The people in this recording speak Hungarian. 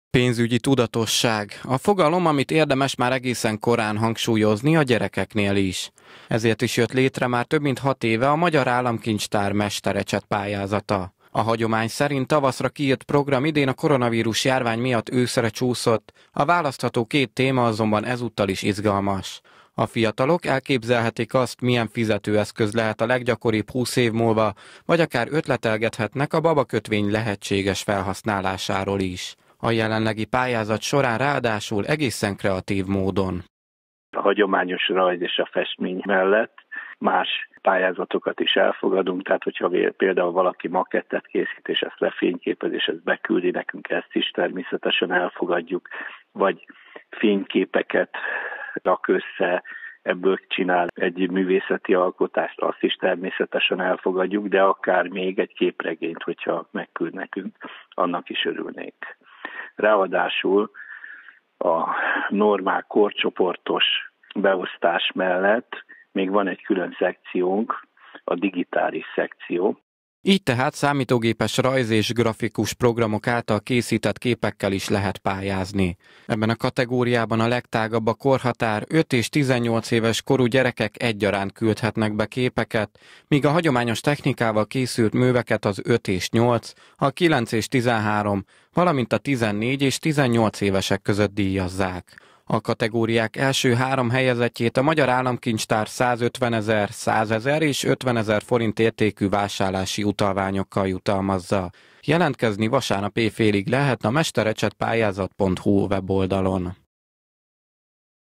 Pénzügyi tudatosság. A fogalom, amit érdemes már egészen korán hangsúlyozni a gyerekeknél is. Ezért is jött létre már több mint 6 éve a Magyar Államkincstár mesterecset pályázata. A hagyomány szerint tavaszra kiírt program idén a koronavírus járvány miatt őszre csúszott, a választható 2 téma azonban ezúttal is izgalmas. A fiatalok elképzelhetik azt, milyen fizetőeszköz lehet a leggyakoribb 20 év múlva, vagy akár ötletelgethetnek a babakötvény lehetséges felhasználásáról is. A jelenlegi pályázat során ráadásul egészen kreatív módon. A hagyományos rajz és a festmény mellett más pályázatokat is elfogadunk, tehát hogyha például valaki makettet készít, és ezt lefényképez, és ezt beküldi nekünk, ezt is természetesen elfogadjuk, vagy fényképeket rak össze, ebből csinál egy művészeti alkotást, azt is természetesen elfogadjuk, de akár még egy képregényt, hogyha megküld nekünk, annak is örülnénk. Ráadásul a normál korcsoportos beosztás mellett még van egy külön szekciónk, a digitális szekció. Így tehát számítógépes rajz és grafikus programok által készített képekkel is lehet pályázni. Ebben a kategóriában a legtágabb a korhatár, 5 és 18 éves korú gyerekek egyaránt küldhetnek be képeket, míg a hagyományos technikával készült műveket az 5 és 8, a 9 és 13, valamint a 14 és 18 évesek között díjazzák. A kategóriák első 3 helyezettjét a Magyar Államkincstár 150 000, 100 000 és 50 000 forint értékű vásárlási utalványokkal jutalmazza. Jelentkezni vasárnap éjfélig lehet a mesterecsetpályázat.hu weboldalon.